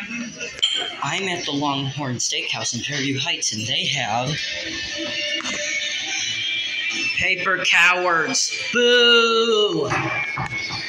I'm at the LongHorn Steakhouse in Fairview Heights, and they have paper cowards. Boo!